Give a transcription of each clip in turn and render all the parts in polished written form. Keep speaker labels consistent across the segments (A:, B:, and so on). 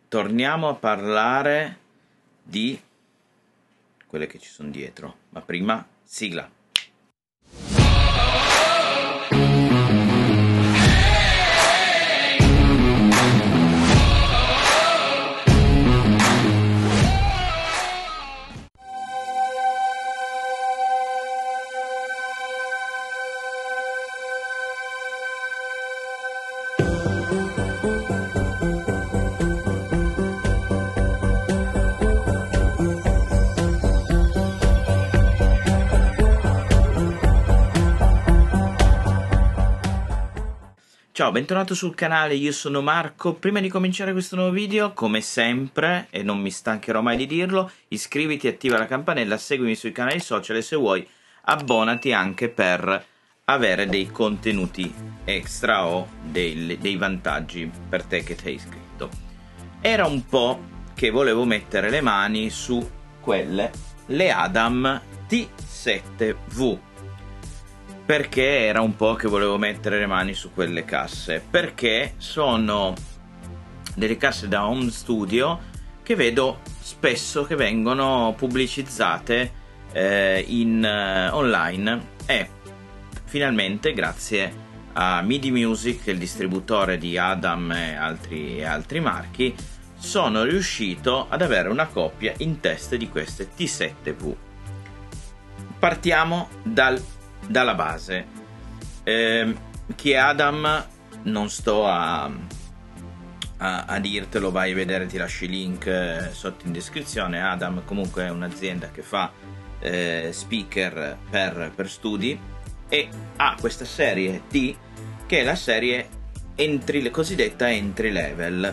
A: torniamo a parlare di quelle che ci sono dietro, ma prima sigla. Ciao, bentornato sul canale, io sono Marco. Prima di cominciare questo nuovo video, come sempre, e non mi stancherò mai di dirlo, iscriviti, attiva la campanella, seguimi sui canali social e se vuoi abbonati anche per avere dei contenuti extra o dei vantaggi per te che sei iscritto. Era un po' che volevo mettere le mani su le Adam T7V. Perché era un po' che volevo mettere le mani su quelle casse? Perché sono delle casse da home studio che vedo spesso che vengono pubblicizzate online e finalmente, grazie a MIDI Music, il distributore di Adam e altri marchi, sono riuscito ad avere una coppia in test di queste T7V. Partiamo dalla base. Chi è Adam non sto a dirtelo, vai a vedere, ti lascio i link sotto in descrizione. Adam comunque è un'azienda che fa speaker per studi e ha questa serie T che è la serie cosiddetta entry level.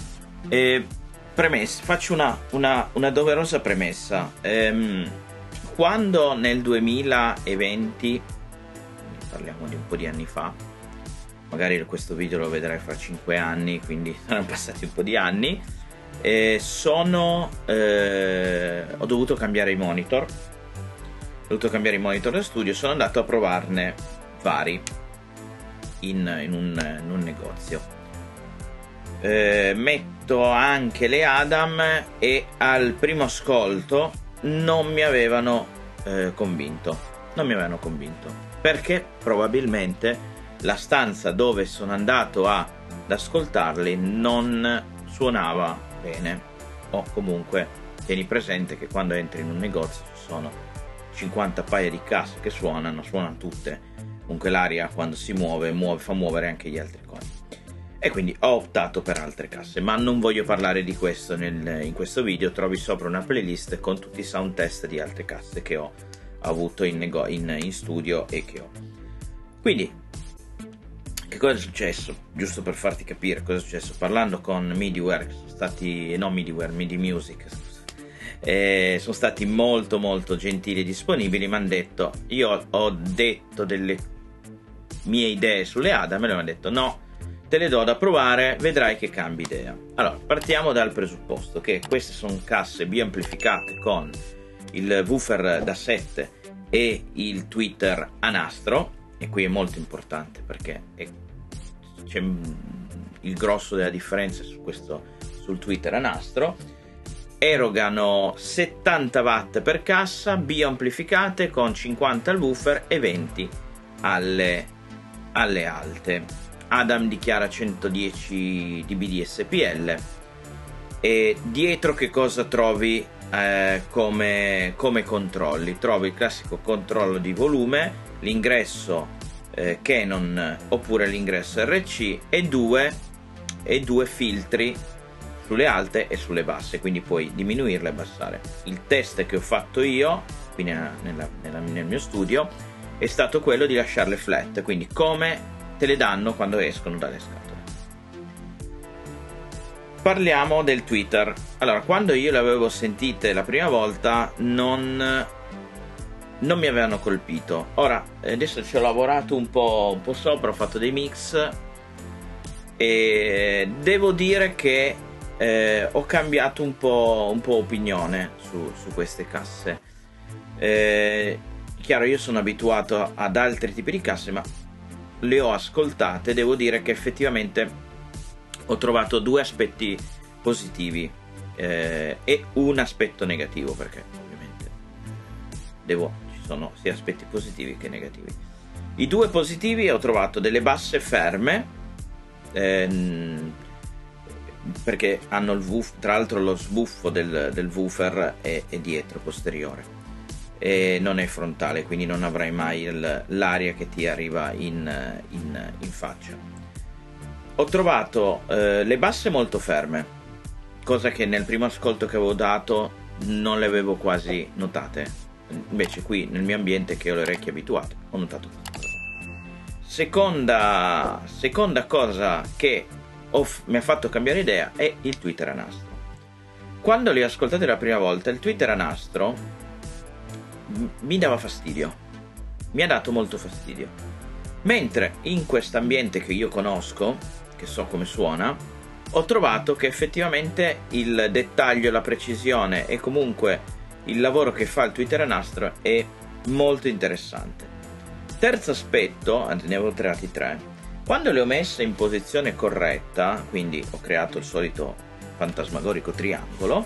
A: Faccio una doverosa premessa. Quando nel 2020, parliamo di un po' di anni fa, magari questo video lo vedrai fra 5 anni, quindi sono passati un po' di anni, ho dovuto cambiare i monitor, da studio, sono andato a provarne vari in un negozio. Metto anche le Adam e al primo ascolto non mi avevano convinto, perché probabilmente la stanza dove sono andato ad ascoltarli non suonava bene, o comunque tieni presente che quando entri in un negozio ci sono 50 paia di casse che suonano tutte, comunque l'aria quando si muove fa muovere anche gli altri cosi. E quindi ho optato per altre casse, ma non voglio parlare di questo in questo video. Trovi sopra una playlist con tutti i sound test di altre casse che ho avuto in studio e che ho. Quindi, che cosa è successo? Giusto per farti capire cosa è successo. Parlando con MIDI Music, scusa. Sono stati molto gentili e disponibili. Mi hanno detto, io ho detto delle mie idee sulle Adam e loro mi hanno detto no, te le do da provare, vedrai che cambi idea. Allora, partiamo dal presupposto che queste sono casse biamplificate con il woofer da 7 e il tweeter a nastro, e qui è molto importante perché c'è il grosso della differenza sul tweeter a nastro. Erogano 70 watt per cassa, biamplificate con 50 al woofer e 20 alle alte. Adam dichiara 110 dB di SPL. E dietro che cosa trovi come controlli? Trovi il classico controllo di volume, l'ingresso Canon oppure l'ingresso RC e due filtri sulle alte e sulle basse, quindi puoi diminuirle e abbassare. Il test che ho fatto io qui nel mio studio è stato quello di lasciarle flat, quindi come te le danno quando escono dalle scatole. Parliamo del tweeter. Allora, quando io le avevo sentite la prima volta non mi avevano colpito. Ora adesso ci ho lavorato un po' sopra, ho fatto dei mix e devo dire che ho cambiato un po' opinione su queste casse. Chiaro, io sono abituato ad altri tipi di casse, ma le ho ascoltate, devo dire che effettivamente ho trovato due aspetti positivi e un aspetto negativo, perché ovviamente ci sono sia aspetti positivi che negativi. I due positivi: ho trovato delle basse ferme, perché hanno il woofer, tra l'altro lo sbuffo del woofer è dietro, posteriore, e non è frontale, quindi non avrai mai l'aria che ti arriva in faccia. Ho trovato le basse molto ferme, cosa che nel primo ascolto che avevo dato non le avevo quasi notate, invece qui nel mio ambiente, che ho le orecchie abituate, ho notato questa cosa. Seconda cosa che mi ha fatto cambiare idea è il tweeter a nastro. Quando li ho ascoltati la prima volta, il tweeter a nastro mi dava fastidio, mi ha dato molto fastidio, mentre in quest'ambiente che io conosco, che so come suona, ho trovato che effettivamente il dettaglio, la precisione e comunque il lavoro che fa il tweeter a nastro è molto interessante. Terzo aspetto, anzi ne avevo creati 3, quando le ho messe in posizione corretta, quindi ho creato il solito fantasmagorico triangolo,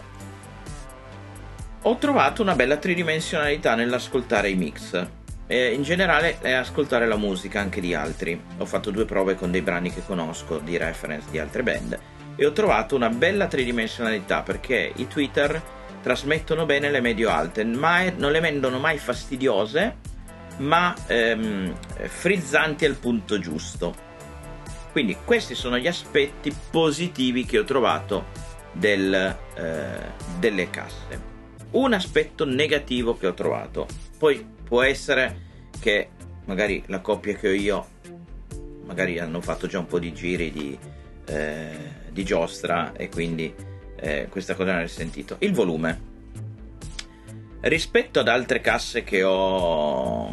A: ho trovato una bella tridimensionalità nell'ascoltare i mix e in generale ascoltare la musica anche di altri. Ho fatto 2 prove con dei brani che conosco di reference di altre band e ho trovato una bella tridimensionalità, perché i tweeter trasmettono bene le medio-alte, ma non le rendono mai fastidiose, ma frizzanti al punto giusto. Quindi questi sono gli aspetti positivi che ho trovato delle casse. Un aspetto negativo che ho trovato, poi può essere che magari la coppia che ho io magari hanno fatto già un po' di giri di giostra e quindi questa cosa non l'ho sentito. Il volume rispetto ad altre casse che ho,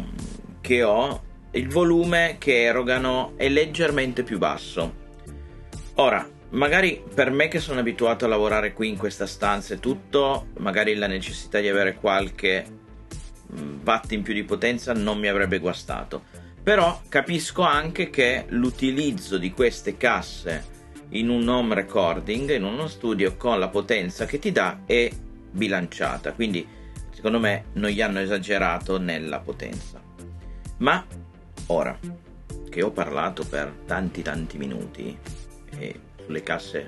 A: il volume che erogano è leggermente più basso. Ora, magari per me che sono abituato a lavorare qui in questa stanza e tutto, magari la necessità di avere qualche watt in più di potenza non mi avrebbe guastato, però capisco anche che l'utilizzo di queste casse in un home recording, in uno studio, con la potenza che ti dà, è bilanciata, quindi secondo me non gli hanno esagerato nella potenza. Ma ora che ho parlato per tanti minuti e sulle casse,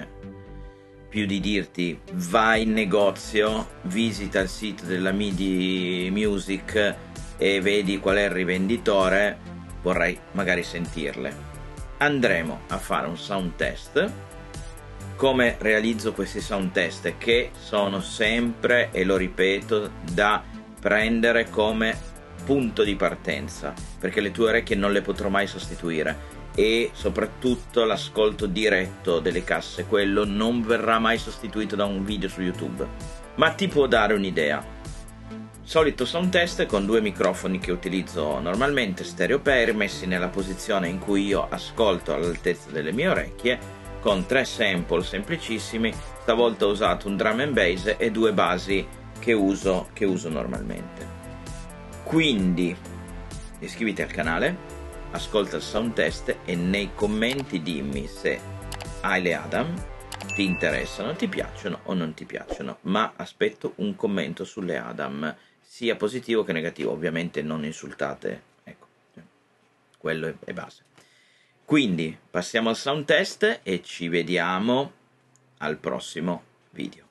A: più di dirti vai in negozio, visita il sito della MIDI Music e vedi qual è il rivenditore, vorrei magari sentirle. Andremo a fare un sound test. Come realizzo questi sound test? Che sono sempre, e lo ripeto, da prendere come punto di partenza, perché le tue orecchie non le potrò mai sostituire, e soprattutto l'ascolto diretto delle casse, quello non verrà mai sostituito da un video su YouTube, ma ti può dare un'idea. Solito sound test con 2 microfoni che utilizzo normalmente, stereo pair, messi nella posizione in cui io ascolto all'altezza delle mie orecchie, con 3 sample semplicissimi. Stavolta ho usato un drum and bass e 2 basi che uso normalmente. Quindi iscriviti al canale, ascolta il sound test e nei commenti dimmi se hai le Adam, ti interessano, ti piacciono o non ti piacciono, ma aspetto un commento sulle Adam, sia positivo che negativo, ovviamente non insultate, ecco, quello è base. Quindi passiamo al sound test e ci vediamo al prossimo video.